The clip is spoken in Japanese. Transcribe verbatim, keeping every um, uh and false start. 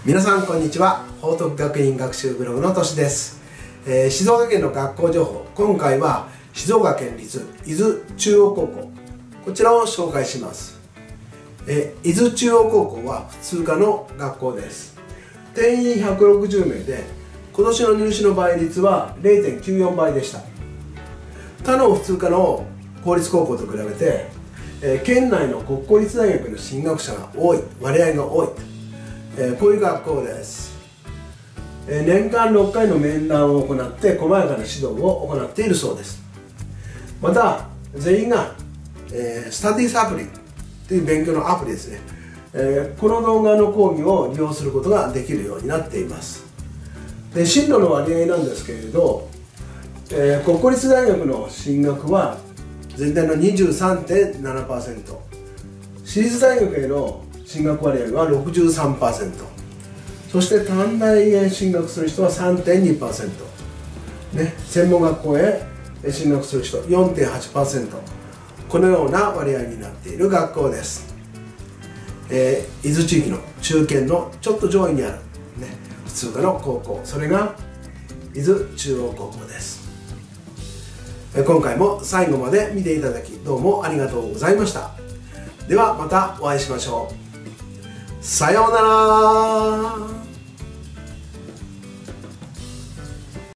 皆さんこんにちは。報徳学院学習ブログのとしです、えー、静岡県の学校情報、今回は静岡県立伊豆中央高校、こちらを紹介します。えー、伊豆中央高校は普通科の学校です。定員ひゃくろくじゅうめいで、今年の入試の倍率は れいてんきゅうよん 倍でした。他の普通科の公立高校と比べて、えー、県内の国公立大学の進学者が多い、割合が多い、えー、こういう学校です。えー、年間ろっかいの面談を行って細やかな指導を行っているそうです。また全員が、えー、スタディサプリという勉強のアプリですね、えー、この動画の講義を利用することができるようになっています。で、進路の割合なんですけれど、えー、国公立大学の進学は全体の にじゅうさんてんななパーセント、 私立大学への進学割合は ろくじゅうさんパーセント、 そして短大へ進学する人は さんてんにパーセント、ね、専門学校へ進学する人 よんてんはちパーセント、 このような割合になっている学校です。えー、伊豆地域の中堅のちょっと上位にある、ね、普通科の高校、それが伊豆中央高校です。今回も最後まで見ていただきどうもありがとうございました。ではまたお会いしましょう。さようなら。